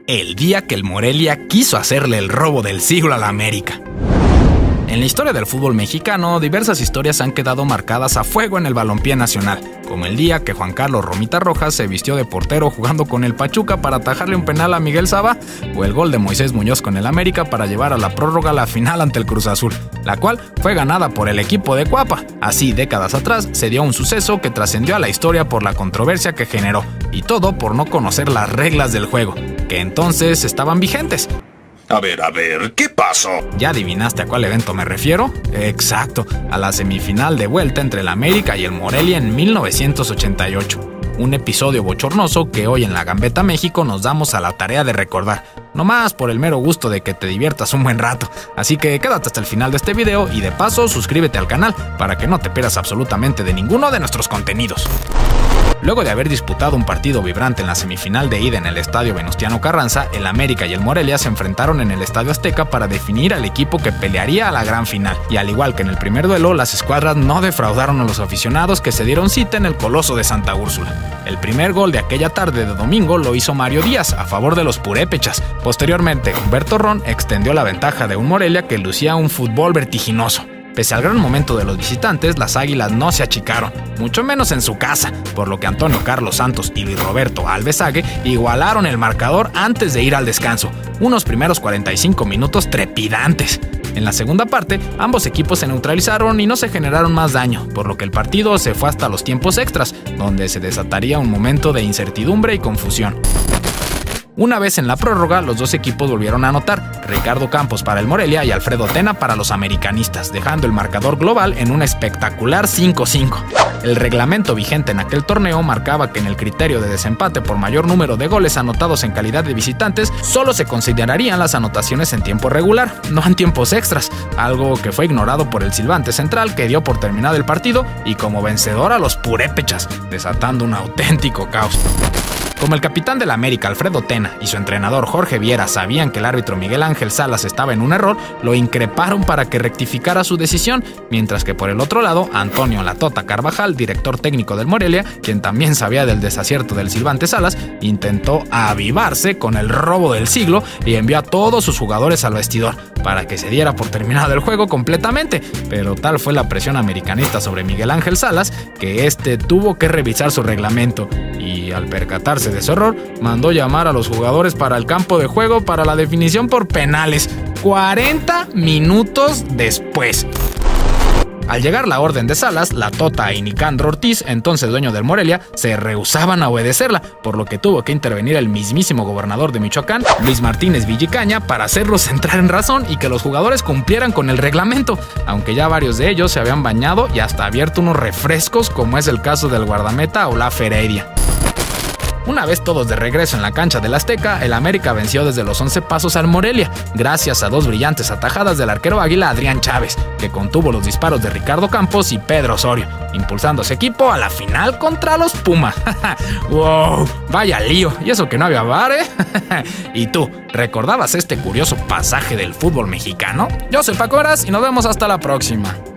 el día que el Morelia quiso hacerle el robo del siglo a la América. En la historia del fútbol mexicano, diversas historias han quedado marcadas a fuego en el balompié nacional, como el día que Juan Carlos Romita Rojas se vistió de portero jugando con el Pachuca para atajarle un penal a Miguel Saba, o el gol de Moisés Muñoz con el América para llevar a la prórroga la final ante el Cruz Azul, la cual fue ganada por el equipo de Cuapa. Así, décadas atrás, se dio un suceso que trascendió a la historia por la controversia que generó, y todo por no conocer las reglas del juego, que entonces estaban vigentes. A ver, ¿qué pasó? ¿Ya adivinaste a cuál evento me refiero? Exacto, a la semifinal de vuelta entre el América y el Morelia en 1988. Un episodio bochornoso que hoy en La Gambeta México nos damos a la tarea de recordar, nomás por el mero gusto de que te diviertas un buen rato. Así que quédate hasta el final de este video y de paso suscríbete al canal para que no te pierdas absolutamente de ninguno de nuestros contenidos. Luego de haber disputado un partido vibrante en la semifinal de ida en el estadio Venustiano Carranza, el América y el Morelia se enfrentaron en el Estadio Azteca para definir al equipo que pelearía a la gran final. Y al igual que en el primer duelo, las escuadras no defraudaron a los aficionados que se dieron cita en el Coloso de Santa Úrsula. El primer gol de aquella tarde de domingo lo hizo Mario Díaz a favor de los purépechas. Posteriormente, Humberto Ron extendió la ventaja de un Morelia que lucía un fútbol vertiginoso. Pese al gran momento de los visitantes, las Águilas no se achicaron, mucho menos en su casa, por lo que Antonio Carlos Santos y Luis Roberto Alvesague igualaron el marcador antes de ir al descanso, unos primeros 45 minutos trepidantes. En la segunda parte, ambos equipos se neutralizaron y no se generaron más daño, por lo que el partido se fue hasta los tiempos extras, donde se desataría un momento de incertidumbre y confusión. Una vez en la prórroga, los dos equipos volvieron a anotar, Ricardo Campos para el Morelia y Alfredo Tena para los americanistas, dejando el marcador global en un espectacular 5-5. El reglamento vigente en aquel torneo marcaba que en el criterio de desempate por mayor número de goles anotados en calidad de visitantes, solo se considerarían las anotaciones en tiempo regular, no en tiempos extras, algo que fue ignorado por el silbante central que dio por terminado el partido y como vencedor a los purépechas, desatando un auténtico caos. Como el capitán del América, Alfredo Tena, y su entrenador Jorge Viera sabían que el árbitro Miguel Ángel Salas estaba en un error, lo increparon para que rectificara su decisión, mientras que por el otro lado, Antonio La Tota Carvajal, director técnico del Morelia, quien también sabía del desacierto del silbante Salas, intentó avivarse con el robo del siglo y envió a todos sus jugadores al vestidor para que se diera por terminado el juego completamente, pero tal fue la presión americanista sobre Miguel Ángel Salas que este tuvo que revisar su reglamento y al percatarse de su error, mandó llamar a los jugadores para el campo de juego para la definición por penales, 40 minutos después. Al llegar la orden de Salas, La Tota y Nicandro Ortiz, entonces dueño del Morelia, se rehusaban a obedecerla, por lo que tuvo que intervenir el mismísimo gobernador de Michoacán, Luis Martínez Villicaña, para hacerlos entrar en razón y que los jugadores cumplieran con el reglamento, aunque ya varios de ellos se habían bañado y hasta abierto unos refrescos, como es el caso del guardameta Olaf Heredia. Una vez todos de regreso en la cancha del Azteca, el América venció desde los 11 pasos al Morelia, gracias a dos brillantes atajadas del arquero águila Adrián Chávez, que contuvo los disparos de Ricardo Campos y Pedro Osorio, impulsando a su equipo a la final contra los Pumas. ¡Wow! Vaya lío, y eso que no había VAR, ¿eh? ¿Y tú, recordabas este curioso pasaje del fútbol mexicano? Yo soy Paco Eras y nos vemos hasta la próxima.